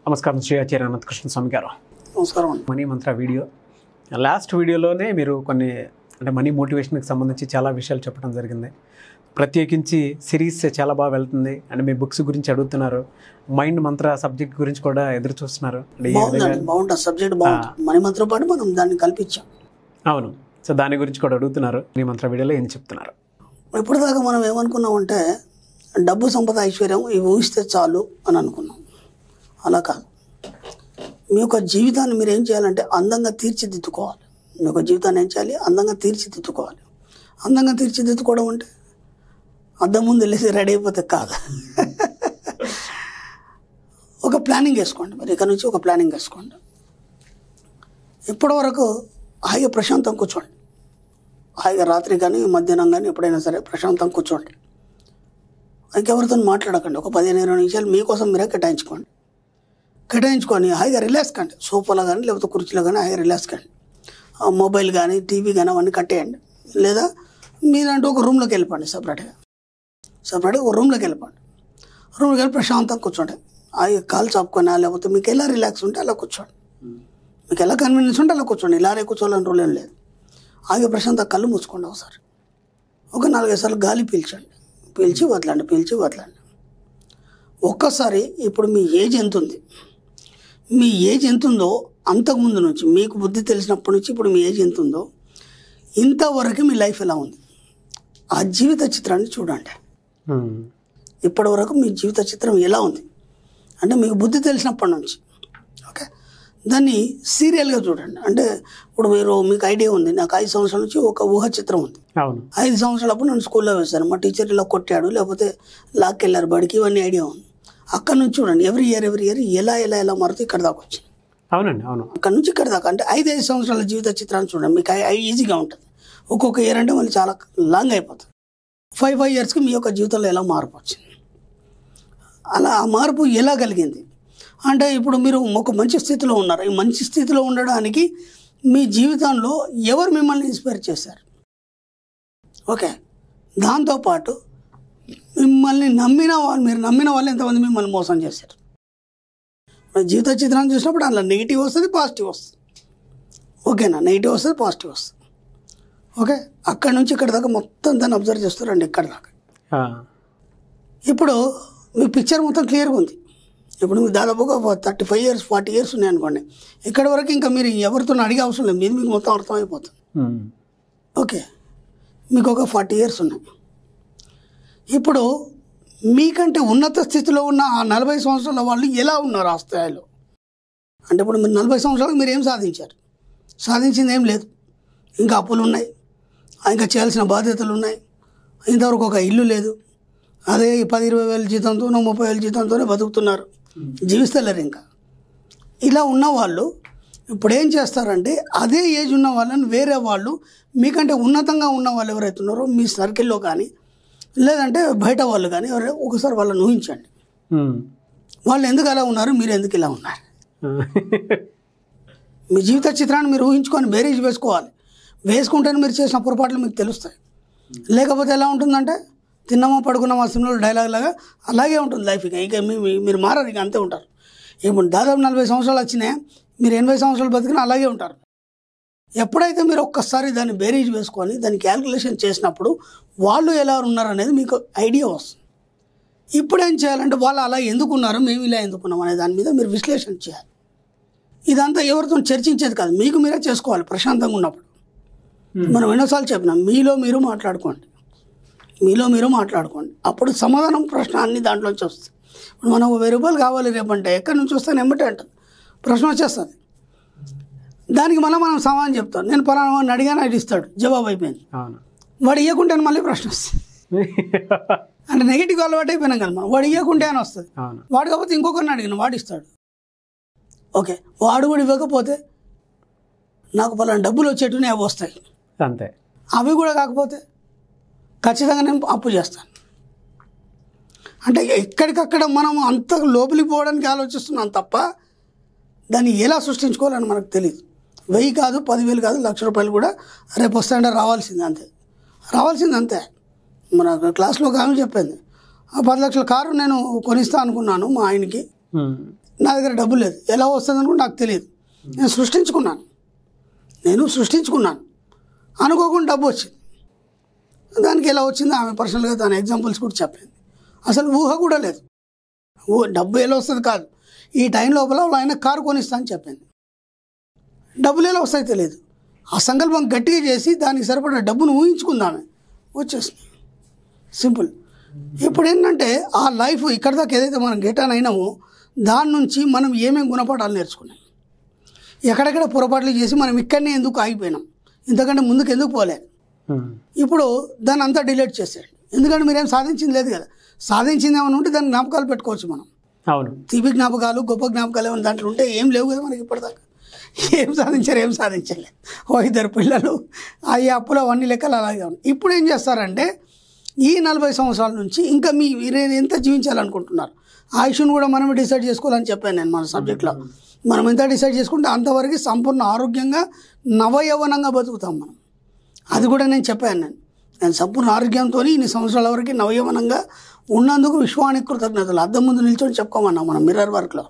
నమస్కారం శ్రీ ఆచార్య అనంతకృష్ణ స్వామి గారు. నమస్కారం. మనీ మంత్ర వీడియో లాస్ట్ వీడియోలోనే మీరు కొన్ని అంటే మనీ మోటివేషన్కి సంబంధించి చాలా విషయాలు చెప్పడం జరిగింది. ప్రత్యేకించి సిరీస్ చాలా బాగా వెళ్తుంది అండ్ మీ బుక్స్ గురించి అడుగుతున్నారు. మైండ్ మంత్ర సబ్జెక్ట్ గురించి కూడా ఎదురు చూస్తున్నారు. బాగుంటుంది సబ్జెక్ట్, బాగుంటుంది. మనీ మంత్ర పాటు మనం దాన్ని కల్పించాం. అవును, సో దాని గురించి కూడా అడుగుతున్నారు. మనీ మంత్ర వీడియోలో ఏం చెప్తున్నారు? ఇప్పటిదాకా మనం ఏమనుకున్నామంటే డబ్బు, సంపద, ఐశ్వర్యం ఇవి ఊహిస్తే చాలు అని అనుకున్నాం. అలా కాదు. మీ యొక్క జీవితాన్ని మీరు ఏం చేయాలంటే అందంగా తీర్చిదిద్దుకోవాలి. మీ యొక్క జీవితాన్ని ఏం చేయాలి? అందంగా తీర్చిదిద్దుకోవాలి. అందంగా తీర్చిదిద్దుకోవడం అంటే అద్దం ముందు వెళ్ళేసి రెడీ అయిపోతే కాదు. ఒక ప్లానింగ్ వేసుకోండి. మరి ఇక్కడ నుంచి ఒక ప్లానింగ్ వేసుకోండి. ఇప్పటివరకు హాయిగా ప్రశాంతం కూర్చోండి. హాయిగా రాత్రి కానీ మధ్యాహ్నం కానీ ఎప్పుడైనా సరే ప్రశాంతం కూర్చోండి. ఇంకెవరితో మాట్లాడకండి. ఒక 15-20 నిమిషాలు మీకోసం మీరే కేటాయించుకొని హాయిగా రిలాక్స్ కండి. సోఫాలో కానీ లేకపోతే కుర్చీలో కానీ హాయిగా రిలాక్స్ కండి. మొబైల్ కానీ టీవీ కానీ అవన్నీ కట్టేయండి. లేదా మీరంటూ ఒక రూమ్లోకి వెళ్ళిపోండి. సపరేట్గా ఒక రూమ్లోకి వెళ్ళిపోండి. రూమ్లోకి వెళ్ళి ప్రశాంతంగా కూర్చోండి. హాయిగా కాలు చాపుకొని లేకపోతే మీకు ఎలా రిలాక్స్ ఉంటే అలా కూర్చోండి. మీకు ఎలా కన్వీనియన్స్ ఉంటే అలా కూర్చోండి. ఇలానే కూర్చోవాలని రూల్ ఏం లేదు. హాయిగా ప్రశాంతంగా కళ్ళు మూసుకోండి. ఒకసారి ఒక 4-5 సార్లు గాలి పీల్చండి. పీల్చి వదలండి. ఒక్కసారి ఇప్పుడు మీ ఏజ్ ఎంత ఉంది? మీ ఏజ్ ఎంత ఉందో అంతకుముందు నుంచి మీకు బుద్ధి తెలిసినప్పటి నుంచి ఇప్పుడు మీ ఏజ్ ఎంత ఉందో ఇంతవరకు మీ లైఫ్ ఎలా ఉంది? ఆ జీవిత చిత్రాన్ని చూడండి. ఇప్పటి వరకు మీ జీవిత చిత్రం ఎలా ఉంది అంటే మీకు బుద్ధి తెలిసినప్పటి నుంచి. ఓకే, దాన్ని సీరియల్గా చూడండి. అంటే ఇప్పుడు మీకు ఐడియా ఉంది, నాకు 5 సంవత్సరాల నుంచి ఒక ఊహ చిత్రం ఉంది. 5 సంవత్సరాలప్పుడు నన్ను స్కూల్లో వేశాను, మా టీచర్ ఇలా కొట్టాడు, లేకపోతే లాక్కెళ్ళారు బడికి, ఇవన్నీ ఐడియా ఉంది. అక్కడ నుంచి చూడండి ఎవ్రీ ఇయర్ ఎలా మారుతూ ఇక్కడ దాకా వచ్చింది. అవునండి, అవును. అక్కడ నుంచి ఇక్కడ దాకా అంటే 5 సంవత్సరాల జీవిత చిత్రాన్ని చూడండి. మీకు ఈజీగా ఉంటుంది. ఒక్కొక్క ఇయర్ అంటే మళ్ళీ చాలా లాంగ్ అయిపోతుంది. 5 ఇయర్స్కి మీ యొక్క జీవితంలో ఎలా మార్పు వచ్చింది, అలా ఆ మార్పు ఎలా కలిగింది అంటే ఇప్పుడు మీరు ఒక మంచి స్థితిలో ఉన్నారు. ఈ మంచి స్థితిలో ఉండడానికి మీ జీవితంలో ఎవరు మిమ్మల్ని ఇన్స్పైర్ చేశారు? ఓకే, దాంతోపాటు మిమ్మల్ని మీరు నమ్మిన వాళ్ళు ఎంతమంది మిమ్మల్ని మోసం చేశారు? జీవిత చిత్రాన్ని చూసినప్పుడు అందులో నెగిటివ్ వస్తుంది, పాజిటివ్ వస్తుంది. ఓకేనా? నెగిటివ్ వస్తుంది, పాజిటివ్ వస్తుంది. ఓకే, అక్కడి నుంచి ఇక్కడ దాకా మొత్తం దాన్ని అబ్జర్వ్ చేస్తారండి. ఇక్కడ దాకా ఇప్పుడు మీ పిక్చర్ మొత్తం క్లియర్గా ఉంది. ఇప్పుడు మీకు దాదాపుగా 35 ఇయర్స్ 40 ఇయర్స్ ఉన్నాయనుకోండి. ఇక్కడ వరకు ఇంకా మీరు ఎవరితో అడిగే అవసరం లేదు. మీకు మొత్తం అర్థమైపోతుంది. ఓకే, మీకు ఒక 40 ఇయర్స్ ఉన్నాయి. ఇప్పుడు మీకంటే ఉన్నత స్థితిలో ఉన్న ఆ 40 సంవత్సరాల వాళ్ళు ఎలా ఉన్నారు ఆ స్థాయిలో? అంటే ఇప్పుడు మీరు 40 సంవత్సరాలకు మీరు ఏం సాధించారు? సాధించింది ఏం లేదు. ఇంకా అప్పులు ఉన్నాయి, ఇంకా చేయాల్సిన బాధ్యతలు ఉన్నాయి, ఇంతవరకు ఒక ఇల్లు లేదు. అదే 10-20 వేల జీతంతోనో 30 వేల జీతంతోనే బతుకుతున్నారు, జీవిస్తలేరు ఇంకా. ఇలా ఉన్నవాళ్ళు ఇప్పుడు ఏం చేస్తారంటే అదే ఏజ్ ఉన్న వాళ్ళని వేరే వాళ్ళు మీకంటే ఉన్నతంగా ఉన్న వాళ్ళు ఎవరైతే ఉన్నారో మీ సర్కిల్లో కానీ లేదంటే బయట వాళ్ళు కానీ ఎవరైనా ఒకసారి వాళ్ళని ఊహించండి. వాళ్ళు ఎందుకు అలా ఉన్నారు, మీరు ఎందుకు ఇలా ఉన్నారు? మీ జీవిత చిత్రాన్ని మీరు ఊహించుకొని బేరీజ్ వేసుకుంటేనే మీరు చేసిన పొరపాట్లు మీకు తెలుస్తాయి. లేకపోతే ఎలా ఉంటుందంటే తిన్నామా పడుకున్నామా సినిమాలో డైలాగ్ లాగా అలాగే ఉంటుంది లైఫ్. ఇక మీరు మారారు, ఇక అంతే ఉంటారు. ఇప్పుడు దాదాపు 40 సంవత్సరాలు వచ్చినాయి, మీరు 80 సంవత్సరాలు బతికినా అలాగే ఉంటారు. ఎప్పుడైతే మీరు ఒక్కసారి దాన్ని బేరీజ్ వేసుకొని దాన్ని క్యాల్కులేషన్ చేసినప్పుడు వాళ్ళు ఎలా ఉన్నారు అనేది మీకు ఐడియా వస్తుంది. ఇప్పుడు ఏం చేయాలంటే వాళ్ళు అలా ఎందుకున్నారు, మేము ఇలా ఎందుకున్నాం అనే దాని మీద మీరు విశ్లేషణ చేయాలి. ఇదంతా ఎవరితో చర్చించేది కాదు, మీకు మీరే చేసుకోవాలి ప్రశాంతంగా ఉన్నప్పుడు. మనం ఎన్నోసార్లు చెప్పినాం, మీలో మీరు మాట్లాడుకోండి. అప్పుడు సమాధానం ప్రశ్న అన్ని దాంట్లోంచి వస్తుంది. ఇప్పుడు మనం 1000 రూపాయలు కావాలి రేపంటే ఎక్కడి నుంచి వస్తాను ఎమ్మటే అంటుంది, ప్రశ్న వచ్చేస్తుంది. దానికి మనం సమాధానం చెప్తాం. నేను పలానా వాడిని అడిగాను, అది ఇస్తాడు, జవాబు అయిపోయింది. వాడు ఇవ్వకుంటే మళ్ళీ ప్రశ్న వస్తుంది. అంటే నెగిటివ్ అలవాటు అయిపోయినాం కదా మనం. వాడు ఇవ్వకుంటే అని వస్తుంది. వాడు కాకపోతే ఇంకొకరిని అడిగిన వాడు ఇస్తాడు. ఓకే, వాడు కూడా ఇవ్వకపోతే నాకు పలానా డబ్బులు వచ్చేట్టునే అవి వస్తాయి అంతే. అవి కూడా కాకపోతే ఖచ్చితంగా నేను అప్పు చేస్తాను. అంటే ఎక్కడికక్కడ మనం అంత లోపలికి పోవడానికి ఆలోచిస్తున్నాం తప్ప దాన్ని ఎలా సృష్టించుకోవాలని మనకు తెలియదు. 1000 కాదు, 10,000 కాదు, 1,00,000 రూపాయలు కూడా రేపు వస్తాయంటే రావాల్సింది అంతే. మన క్లాస్లో ఒక ఆమె చెప్పింది, 10 లక్షల కారు నేను కొనిస్తా అనుకున్నాను మా ఆయనకి, నా దగ్గర డబ్బు లేదు, ఎలా వస్తుందని కూడా నాకు తెలియదు. నేను సృష్టించుకున్నాను అనుకోకుండా డబ్బు వచ్చింది. దానికి ఎలా వచ్చిందో ఆమె పర్సనల్గా తన ఎగ్జాంపుల్స్ కూడా చెప్పింది. అసలు ఊహ కూడా లేదు, డబ్బు ఎలా వస్తుంది కాదు, ఈ టైం లోపల ఆయన కారు కొనిస్తా అని చెప్పింది. డబ్బులు ఎలా వస్తాయో తెలియదు, ఆ సంకల్పం గట్టిగా చేసి దానికి సరిపడా డబ్బును ఊహించుకుందామే, వచ్చేసింది. సింపుల్. ఇప్పుడు ఏంటంటే ఆ లైఫ్ ఇక్కడ దాకా ఏదైతే మనం గెటాన్ అయినామో దాని నుంచి మనం ఏమేమి గుణపాఠాలు నేర్చుకున్నాం, ఎక్కడెక్కడ పొరపాట్లు చేసి మనం ఇక్కడనే ఎందుకు ఆగిపోయినాం, ఇంతకంటే ముందుకు ఎందుకు పోలేదు. ఇప్పుడు దాన్ని అంతా డిలీట్ చేసేయండి, ఎందుకంటే మీరేం సాధించింది లేదు కదా. సాధించింది ఏమైనా ఉంటే దాన్ని జ్ఞాపకాలు పెట్టుకోవచ్చు మనం. అవును, తీపి జ్ఞాపకాలు గొప్ప జ్ఞాపకాలు ఏమైనా దాంట్లో ఉంటే ఏం లేవు కదా మనకి ఇప్పటిదాకా. ఏం సాధించలేదు. ఓ 2 పిల్లలు, అవి అప్పులు అవన్నీ లెక్కలు అలాగే ఉన్నాయి. ఇప్పుడు ఏం చేస్తారంటే ఈ 40 సంవత్సరాల నుంచి ఇంకా మీరు ఎంత జీవించాలనుకుంటున్నారు, ఆయుష్ను కూడా మనమే డిసైడ్ చేసుకోవాలని చెప్పాను నేను మన సబ్జెక్ట్లో. మనం ఎంత డిసైడ్ చేసుకుంటే అంతవరకు సంపూర్ణ ఆరోగ్యంగా నవయవనంగా బతుకుతాం మనం. అది కూడా నేను చెప్పాను. నేను సంపూర్ణ ఆరోగ్యంతో ఇన్ని సంవత్సరాల వరకు నవయవనంగా ఉన్నందుకు విశ్వానికి కృతజ్ఞతలు. అద్దం ముందు నిల్చొని చెప్పుకోమన్నా మనం మిర్రర్ వర్క్లో.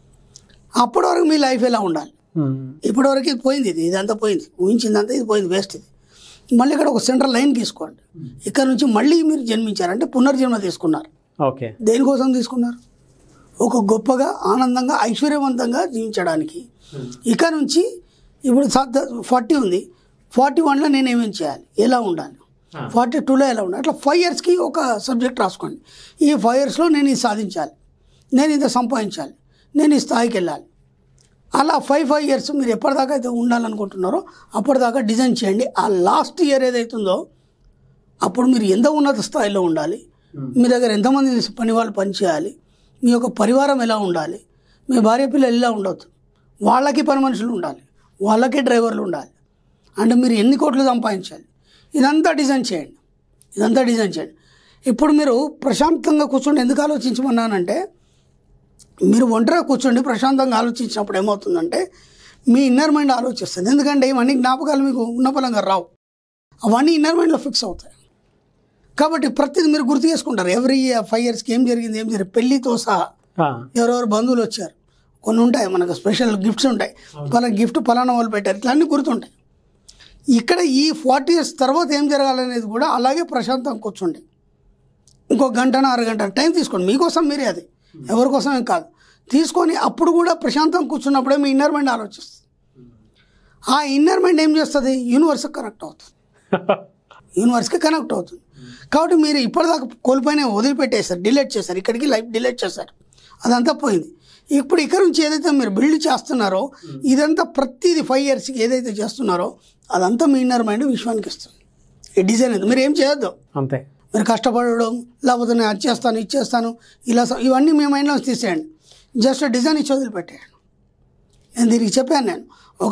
అప్పటి వరకు మీ లైఫ్ ఎలా ఉండాలి, ఇప్పటివరకు ఇది పోయింది, ఇదంతా పోయింది, ఊహించిందంతా ఇది పోయింది, వేస్ట్ ఇది. మళ్ళీ ఇక్కడ ఒక సెంట్రల్ లైన్ తీసుకోండి. ఇక్కడ నుంచి మళ్ళీ మీరు జన్మించారంటే పునర్జన్మ తీసుకున్నారు. ఓకే, దేనికోసం తీసుకున్నారు? ఒక గొప్పగా ఆనందంగా ఐశ్వర్యవంతంగా జీవించడానికి. ఇక నుంచి ఇప్పుడు 40 ఉంది, 41లో నేను ఏమేమి చేయాలి, ఎలా ఉండాలి, 42లో ఎలా ఉండాలి, అట్లా 5 ఇయర్స్కి ఒక సబ్జెక్ట్ రాసుకోండి. ఈ 5 ఇయర్స్లో నేను ఇది సాధించాలి, నేను ఇంత సంపాదించాలి, నేను ఈ స్థాయికి వెళ్ళాలి. అలా 5 ఇయర్స్ మీరు ఎప్పటిదాకా అయితే ఉండాలనుకుంటున్నారో అప్పటిదాకా డిజైన్ చేయండి. ఆ లాస్ట్ ఇయర్ ఏదైతుందో అప్పుడు మీరు ఎంత ఉన్నత స్థాయిలో ఉండాలి, మీ దగ్గర ఎంతమంది పని వాళ్ళు పనిచేయాలి, మీ యొక్క పరివారం ఎలా ఉండాలి, మీ భార్య పిల్లలు ఎలా ఉండొద్దు, వాళ్ళకి పని మనుషులు ఉండాలి, వాళ్ళకి డ్రైవర్లు ఉండాలి, అంటే మీరు ఎన్ని కోట్లు సంపాదించాలి, ఇదంతా డిజైన్ చేయండి. ఇప్పుడు మీరు ప్రశాంతంగా కూర్చోండి. ఎందుకు ఆలోచించమన్నానంటే మీరు ఒంటరిగా కూర్చోండి, ప్రశాంతంగా ఆలోచించినప్పుడు ఏమవుతుందంటే మీ ఇన్నర్ మైండ్ ఆలోచిస్తుంది. ఎందుకంటే ఇవన్నీ జ్ఞాపకాలు మీకు ఉన్నపలంగా రావు, అవన్నీ ఇన్నర్ మైండ్లో ఫిక్స్ అవుతాయి. కాబట్టి ప్రతిదీ మీరు గుర్తు చేసుకుంటారు. ఎవ్రీ 5 ఇయర్స్కి ఏం జరిగింది, పెళ్ళితో సహా ఎవరెవరు బంధువులు వచ్చారు, కొన్ని ఉంటాయి మనకు స్పెషల్ గిఫ్ట్స్ ఉంటాయి, గిఫ్ట్ పలానా వాళ్ళు పెట్టారు, ఇట్లా అన్నీ గుర్తుంటాయి. ఇక్కడ ఈ 40 ఇయర్స్ తర్వాత ఏం జరగాలనేది కూడా అలాగే ప్రశాంతంగా కూర్చోండి. ఇంకో గంటన అరగంట టైం తీసుకోండి, మీకోసం మీరే, అది ఎవరికోసం ఏం కాదు. తీసుకొని అప్పుడు కూడా ప్రశాంతంగా కూర్చున్నప్పుడే మీ ఇన్నర్ మైండ్ ఆలోచిస్తుంది. ఆ ఇన్నర్ మైండ్ ఏం చేస్తుంది, యూనివర్స్కి కనెక్ట్ అవుతుంది. కాబట్టి మీరు ఇప్పటిదాకా కోల్పోయిన వదిలిపెట్టేశారు, డిలీట్ చేశారు, ఇక్కడికి లైఫ్ డిలీట్ చేశారు, అదంతా పోయింది. ఇప్పుడు ఇక్కడ నుంచి ఏదైతే మీరు బిల్డ్ చేస్తున్నారో ఇదంతా ప్రతిదీ 5 ఇయర్స్కి ఏదైతే చేస్తున్నారో అదంతా మీ ఇన్నర్ మైండ్ విశ్వానికి ఇస్తుంది. ఈ డిజైన్ అది మీరు ఏం చేయొద్దు, అంతే. మీరు కష్టపడడం, లేకపోతే నేను అది చేస్తాను ఇది చేస్తాను ఇలా ఇవన్నీ మీ మైండ్లో తీసేయండి. జస్ట్ డిజైన్ ఇచ్చి వదిలిపెట్టేయండి. నేను దీనికి చెప్పాను, నేను ఒక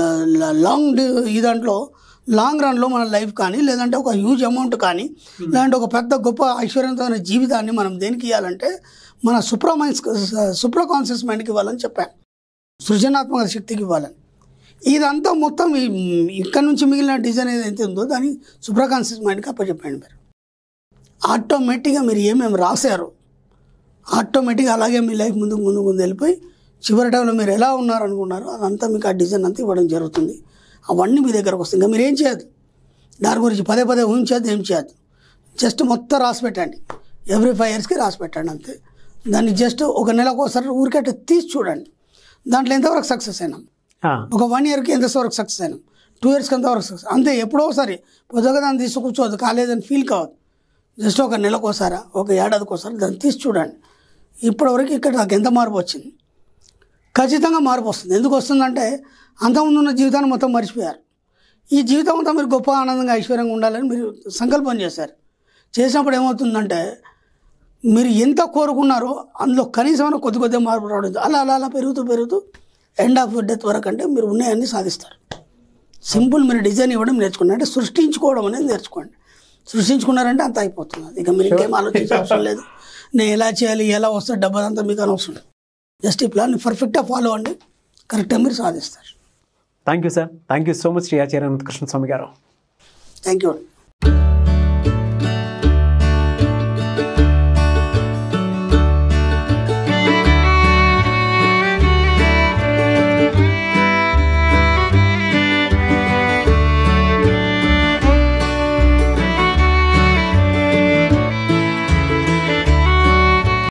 దాంట్లో లాంగ్ రన్లో మన లైఫ్ కానీ, లేదంటే ఒక హ్యూజ్ అమౌంట్ కానీ, లేదంటే ఒక పెద్ద గొప్ప ఐశ్వర్యవంతమైన జీవితాన్ని మనం దేనికి ఇవ్వాలంటే మన సూపర్ కాన్షియస్ మైండ్కి ఇవ్వాలని చెప్పాను, సృజనాత్మక శక్తికి ఇవ్వాలని. ఇదంతా మొత్తం ఇక్కడ నుంచి మిగిలిన డిజైన్ ఏదైతే ఉందో దాన్ని సూపర్ కాన్షియస్ మైండ్కి అప్పచెప్పండి. మీరు ఆటోమేటిక్గా మీరు ఏమేమి రాశారో ఆటోమేటిక్గా అలాగే మీ లైఫ్ ముందు వెళ్ళిపోయి చివరి టైంలో మీరు ఎలా ఉన్నారనుకున్నారో అదంతా మీకు ఆ డిజైన్ అంతా ఇవ్వడం జరుగుతుంది. అవన్నీ మీ దగ్గరకు వస్తుంది. ఇంకా మీరు ఏం చేయద్దు, దాని గురించి పదే ఊహించద్దు, ఏం చేయద్దు. జస్ట్ మొత్తం రాసి పెట్టండి, ఎవ్రీ 5 ఇయర్స్కి రాసి పెట్టండి, అంతే. దాన్ని జస్ట్ ఒక నెలకు ఒకసారి ఊరికట్టే తీసి చూడండి, దాంట్లో ఎంతవరకు సక్సెస్ అయినాం, ఒక 1 ఇయర్కి ఎంతవరకు సక్సెస్ అయినాం, 2 ఇయర్స్కి ఎంతవరకు సక్సెస్, అంతే. ఎప్పుడో ఒకసారి పొద్దుగా దాన్ని తీసి కూర్చోవద్దు, కాలేదని ఫీల్ కావద్దు. జస్ట్ ఒక నెలకోసారా, ఒక ఏడాదికోసారి దాన్ని తీసి చూడండి. ఇప్పటివరకు ఇక్కడ నాకు ఎంత మార్పు వచ్చింది, ఖచ్చితంగా మార్పు వస్తుంది. ఎందుకు వస్తుందంటే అంతకుముందు ఉన్న జీవితాన్ని మొత్తం మర్చిపోయారు. ఈ జీవితం అంతా మీరు గొప్ప ఆనందంగా ఐశ్వర్యంగా ఉండాలని మీరు సంకల్పం చేశారు. చేసినప్పుడు ఏమవుతుందంటే మీరు ఎంత కోరుకున్నారో అందులో కనీసమైన కొద్దిగా మార్పు రావడం, అలా పెరుగుతూ ఎండ్ ఆఫ్ డెత్ వరకు అంటే మీరు ఉన్నాయన్నీ సాధిస్తారు. సింపుల్. మీరు డిజైన్ ఇవ్వడం నేర్చుకోండి, అంటే సృష్టించుకోవడం అనేది నేర్చుకోండి. సృష్టించుకున్నారంటే అంత అయిపోతుంది. ఇక మీరు ఇంకేం ఆలోచించే అవసరం లేదు, నేను ఎలా చేయాలి, ఎలా వస్తే డబ్బు అంతా మీకు అనవసరం లేదు. జస్ట్ ఈ ప్లాన్ పర్ఫెక్ట్గా ఫాలో అండి, కరెక్ట్గా మీరు సాధిస్తారు. Thank you sir, thank you so much Shri Acharya Anantakrishna Swami గారు. Thank you.